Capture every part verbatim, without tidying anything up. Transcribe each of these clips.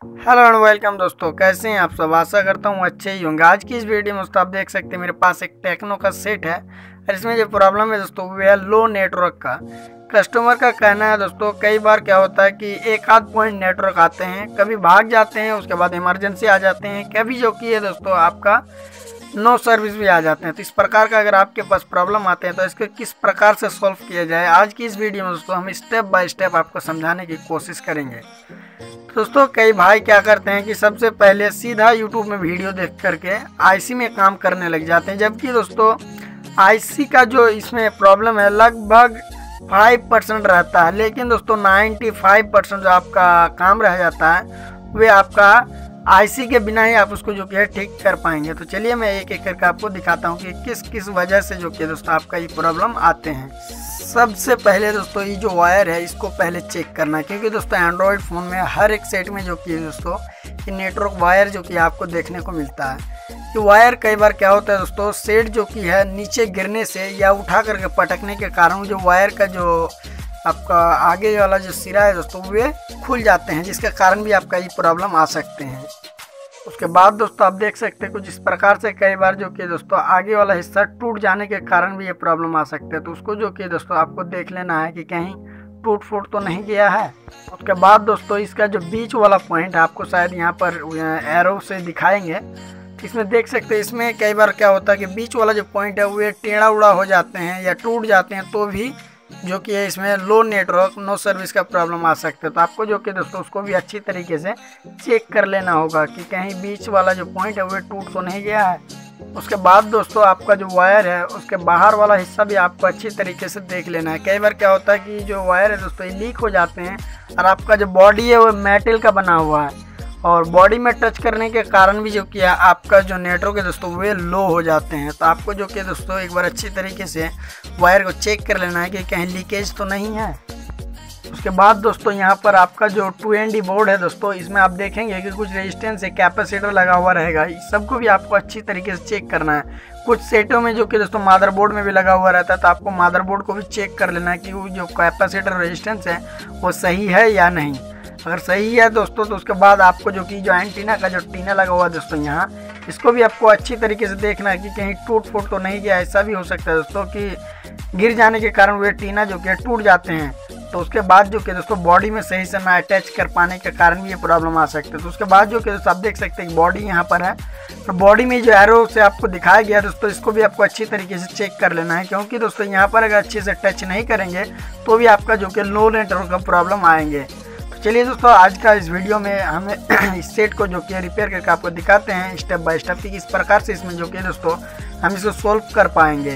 Hello and welcome दोस्तों, कैसे हैं आप सब। आशा करता हूँ अच्छे ही होंगे। आज की इस वीडियो में दोस्तों आप देख सकते हैं मेरे पास एक टेक्नो का सेट है और इसमें जो प्रॉब्लम है दोस्तों वो है लो नेटवर्क का। कस्टमर का कहना है दोस्तों कई बार क्या होता है कि एक आध पॉइंट नेटवर्क आते हैं, कभी भाग जाते हैं, उसके बाद इमरजेंसी आ जाते हैं, कभी जो कि है दोस्तों आपका नो सर्विस भी आ जाते हैं। तो इस प्रकार का अगर आपके पास प्रॉब्लम आते हैं तो इसको किस प्रकार से सॉल्व किया जाए, आज की इस वीडियो में दोस्तों हम स्टेप बाय स्टेप आपको समझाने की कोशिश करेंगे। दोस्तों कई भाई क्या करते हैं कि सबसे पहले सीधा यूट्यूब में वीडियो देख करके आईसी में काम करने लग जाते हैं, जबकि दोस्तों आईसी का जो इसमें प्रॉब्लम है लगभग फाइव परसेंट रहता है, लेकिन दोस्तों नाइन्टी फाइव परसेंट जो आपका काम रह जाता है वे आपका आईसी के बिना ही आप उसको जो कि है ठीक कर पाएंगे। तो चलिए मैं एक एक करके आपको दिखाता हूँ कि किस किस वजह से जो कि दोस्तों आपका ये प्रॉब्लम आते हैं। सबसे पहले दोस्तों ये जो वायर है इसको पहले चेक करना है, क्योंकि दोस्तों एंड्रॉयड फ़ोन में हर एक सेट में जो कि दोस्तों ये नेटवर्क वायर जो कि आपको देखने को मिलता है। ये वायर कई बार क्या होता है दोस्तों, सेट जो कि है नीचे गिरने से या उठा करके पटकने के कारण जो वायर का जो आपका आगे वाला जो सिरा है दोस्तों वे खुल जाते हैं, जिसके कारण भी आपका ये प्रॉब्लम आ सकते हैं। उसके बाद दोस्तों आप देख सकते हैं कुछ इस प्रकार से कई बार जो कि दोस्तों आगे वाला हिस्सा टूट जाने के कारण भी ये प्रॉब्लम आ सकते हैं। तो उसको जो कि दोस्तों आपको देख लेना है कि कहीं टूट फूट तो नहीं गया है। उसके बाद दोस्तों इसका जो बीच वाला पॉइंट है आपको शायद यहाँ पर एरो से दिखाएंगे, इसमें देख सकते हैं इसमें कई बार क्या होता है कि बीच वाला जो पॉइंट है वो टेढ़ा उड़ा हो जाते हैं या टूट जाते हैं, तो भी जो कि है इसमें लो नेटवर्क नो सर्विस का प्रॉब्लम आ सकता है। तो आपको जो कि दोस्तों उसको भी अच्छी तरीके से चेक कर लेना होगा कि कहीं बीच वाला जो पॉइंट है वो टूट तो नहीं गया है। उसके बाद दोस्तों आपका जो वायर है उसके बाहर वाला हिस्सा भी आपको अच्छी तरीके से देख लेना है। कई बार क्या होता है कि जो वायर है दोस्तों ये लीक हो जाते हैं और आपका जो बॉडी है वो मेटल का बना हुआ है और बॉडी में टच करने के कारण भी जो किया आपका जो नेटवर्क है दोस्तों वे लो हो जाते हैं। तो आपको जो कि दोस्तों एक बार अच्छी तरीके से वायर को चेक कर लेना है कि कहीं लीकेज तो नहीं है। उसके बाद दोस्तों यहाँ पर आपका जो टू एन डी बोर्ड है दोस्तों इसमें आप देखेंगे कि कुछ रेजिस्टेंस है, कैपेसिटर लगा हुआ रहेगा, इस सबको भी आपको अच्छी तरीके से चेक करना है। कुछ सेटों में जो कि दोस्तों मदरबोर्ड में भी लगा हुआ रहता है, तो आपको मदरबोर्ड को भी चेक कर लेना है कि वो जो कैपेसिटर रेजिस्टेंस है वो सही है या नहीं। अगर सही है दोस्तों तो उसके बाद आपको जो कि जो एंटीना का जो टीना लगा हुआ है दोस्तों यहाँ इसको भी आपको अच्छी तरीके से देखना है कि कहीं टूट फूट तो नहीं गया। ऐसा भी हो सकता है दोस्तों कि गिर जाने के कारण वे टीना जो कि टूट जाते हैं, तो उसके बाद जो कि दोस्तों बॉडी में सही से ना अटैच कर पाने के कारण भी ये प्रॉब्लम आ सकती है। तो उसके बाद जो कि दोस्तों आप देख सकते हैं बॉडी यहाँ पर है, तो बॉडी में जो एरो से आपको दिखाया गया दोस्तों इसको भी आपको अच्छी तरीके से चेक कर लेना है, क्योंकि दोस्तों यहाँ पर अगर अच्छे से टच नहीं करेंगे तो भी आपका जो कि लो नेटवर्क का प्रॉब्लम आएंगे। चलिए दोस्तों आज का इस वीडियो में हमें इस सेट को जो कि रिपेयर करके आपको दिखाते हैं स्टेप बाय स्टेप कि किस प्रकार से इसमें जो कि दोस्तों हम इसको सोल्व कर पाएंगे।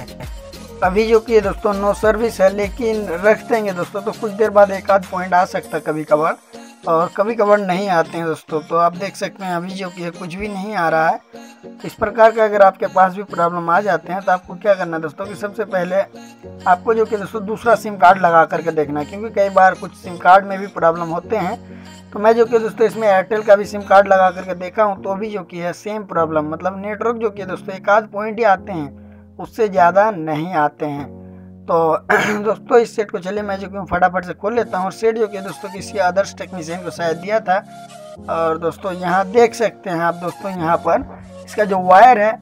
अभी जो कि दोस्तों नो सर्विस है, लेकिन रख देंगे दोस्तों तो कुछ देर बाद एक आध पॉइंट आ सकता है कभी कभार, और कभी कभार नहीं आते हैं दोस्तों। तो आप देख सकते हैं अभी जो कि कुछ भी नहीं आ रहा है। इस प्रकार का अगर आपके पास भी प्रॉब्लम आ जाते हैं तो आपको क्या करना है दोस्तों कि सबसे पहले आपको जो कि दोस्तों दूसरा सिम कार्ड लगा करके देखना है, क्योंकि कई बार कुछ सिम कार्ड में भी प्रॉब्लम होते हैं। तो मैं जो कि दोस्तों इसमें एयरटेल का भी सिम कार्ड लगा करके देखा हूँ, तो भी जो कि है सेम प्रॉब्लम, मतलब नेटवर्क जो कि दोस्तों एक आध पॉइंट ही आते हैं, उससे ज़्यादा नहीं आते हैं। तो दोस्तों इस सेट को चलिए मैं जो कि फटाफट से खोल लेता हूँ। और सेट जो कि दोस्तों किसी अदर्स टेक्नीशियन को शायद दिया था, और दोस्तों यहाँ देख सकते हैं आप दोस्तों यहाँ पर इसका जो वायर है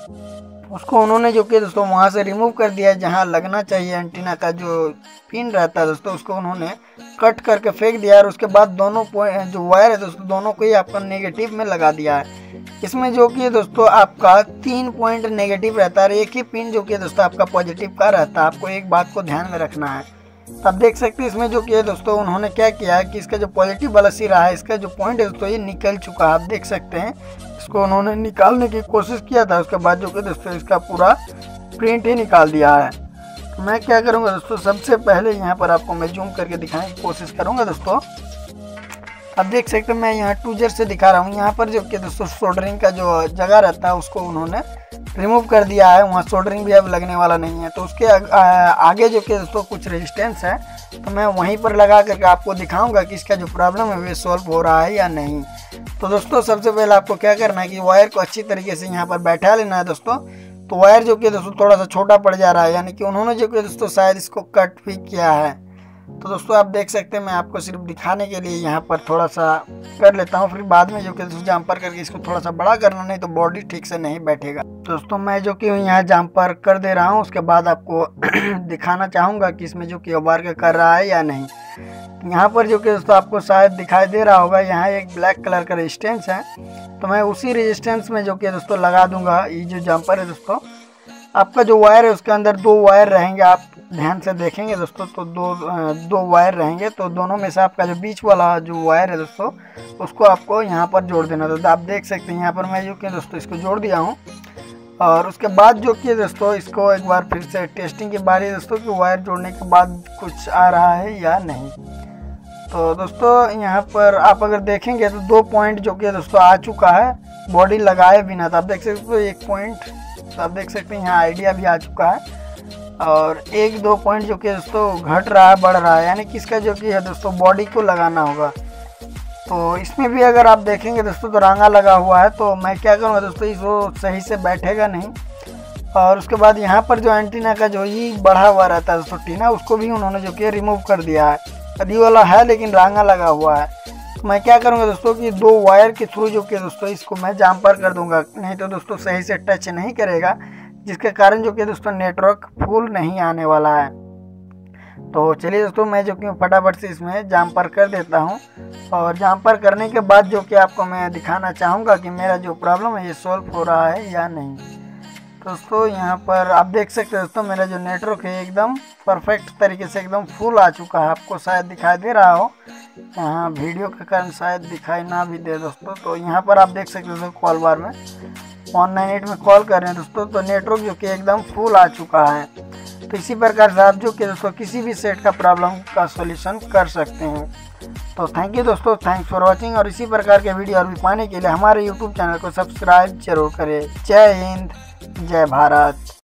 उसको उन्होंने जो कि दोस्तों वहाँ से रिमूव कर दिया है, जहाँ लगना चाहिए एंटीना का जो पिन रहता है दोस्तों उसको उन्होंने कट करके फेंक दिया, और उसके बाद दोनों पॉइंट जो वायर है दोस्तों दोनों को ही आपका नेगेटिव में लगा दिया है। इसमें जो कि दोस्तों आपका तीन पॉइंट नेगेटिव रहता है और एक ही पिन जो कि दोस्तों आपका पॉजिटिव का रहता है। आपको एक बात को ध्यान में रखना है। आप देख सकते हैं इसमें जो कि दोस्तों उन्होंने क्या किया है कि इसका जो पॉजिटिव वाला सिरा है इसका जो पॉइंट है दोस्तों ये निकल चुका है। आप देख सकते हैं इसको उन्होंने निकालने की कोशिश किया था, उसके बाद जो कि दोस्तों इसका पूरा प्रिंट ही निकाल दिया है। तो मैं क्या करूँगा दोस्तों सबसे पहले यहाँ पर आपको मैं जूम करके दिखाने की कोशिश करूँगा दोस्तों। आप देख सकते हैं मैं यहाँ टूजर से दिखा रहा हूँ, यहाँ पर जो कि दोस्तों सोल्डरिंग का जो जगह रहता है उसको उन्होंने रिमूव कर दिया है, वहाँ सोल्डरिंग भी अब लगने वाला नहीं है। तो उसके आगे जो कि दोस्तों कुछ रेजिस्टेंस है, तो मैं वहीं पर लगा करके आपको दिखाऊंगा कि इसका जो प्रॉब्लम है वो सॉल्व हो रहा है या नहीं। तो दोस्तों सबसे पहले आपको क्या करना है कि वायर को अच्छी तरीके से यहाँ पर बैठा लेना है दोस्तों। तो वायर जो कि दोस्तों थोड़ा सा छोटा पड़ जा रहा है, यानी कि उन्होंने जो कि दोस्तों शायद इसको कट भी किया है। तो दोस्तों आप देख सकते हैं मैं आपको सिर्फ दिखाने के लिए यहाँ पर थोड़ा सा कर लेता हूँ, फिर बाद में जो कि जंपर करके इसको थोड़ा सा बड़ा करना, नहीं तो बॉडी ठीक से नहीं बैठेगा। दोस्तों मैं जो कि यहाँ जंपर कर दे रहा हूँ, उसके बाद आपको दिखाना चाहूँगा कि इसमें जो कि ओवर के कर रहा है या नहीं। यहाँ पर जो कि दोस्तों आपको शायद दिखाई दे रहा होगा, यहाँ एक ब्लैक कलर का रेजिस्टेंस है, तो मैं उसी रेजिस्टेंस में जो कि दोस्तों लगा दूंगा। ये जो जंपर है दोस्तों, आपका जो वायर है उसके अंदर दो वायर रहेंगे, आप ध्यान से देखेंगे दोस्तों तो दो दो वायर रहेंगे, तो दोनों में से आपका जो बीच वाला जो वायर है दोस्तों उसको आपको यहाँ पर जोड़ देना। तो आप देख सकते हैं यहाँ पर मैं जो कि दोस्तों इसको जोड़ दिया हूँ। और उसके बाद जो कि दोस्तों इसको एक बार फिर से टेस्टिंग की बारी है दोस्तों कि वायर जोड़ने के बाद कुछ आ रहा है या नहीं। तो दोस्तों यहाँ पर आप अगर देखेंगे तो दो पॉइंट जो कि दोस्तों आ चुका है बॉडी लगाए बिना। तो आप देख सकते हो एक पॉइंट, तो आप देख सकते हैं यहाँ आइडिया भी आ चुका है, और एक दो पॉइंट जो कि दोस्तों घट रहा है, बढ़ रहा है, यानी कि इसका जो कि है दोस्तों बॉडी को लगाना होगा। तो इसमें भी अगर आप देखेंगे दोस्तों तो रांगा लगा हुआ है, तो मैं क्या करूँगा दोस्तों, इसको सही से बैठेगा नहीं। और उसके बाद यहाँ पर जो एंटीना का जो ये बढ़ा हुआ रहता है दोस्तों टीना, उसको भी उन्होंने जो कि रिमूव कर दिया है। अभी वाला है लेकिन रांगा लगा हुआ है। तो मैं क्या करूँगा दोस्तों कि दो वायर के थ्रू जो कि दोस्तों इसको मैं जंपर कर दूंगा, नहीं तो दोस्तों सही से टच नहीं करेगा, जिसके कारण जो कि दोस्तों नेटवर्क फुल नहीं आने वाला है। तो चलिए दोस्तों मैं जो कि फटाफट से इसमें जंपर कर देता हूं, और जंपर करने के बाद जो कि आपको मैं दिखाना चाहूँगा कि मेरा जो प्रॉब्लम है ये सॉल्व हो रहा है या नहीं। दोस्तों यहाँ पर आप देख सकते हैं दोस्तों मेरा जो नेटवर्क है एकदम परफेक्ट तरीके से एकदम फुल आ चुका है। आपको शायद दिखाई दे रहा हो, यहाँ वीडियो के कारण शायद दिखाई ना भी दे दोस्तों। तो यहाँ पर आप देख सकते हो कॉल बार में वन नाइन एट में कॉल कर रहे हैं दोस्तों, तो नेटवर्क जो कि एकदम फुल आ चुका है। तो इसी प्रकार से आप जो कि दोस्तों किसी भी सेट का प्रॉब्लम का सॉल्यूशन कर सकते हैं। तो थैंक यू दोस्तों, थैंक्स फॉर वाचिंग, और इसी प्रकार के वीडियो और भी पाने के लिए हमारे यूट्यूब चैनल को सब्सक्राइब जरूर करें। जय हिंद, जय भारत।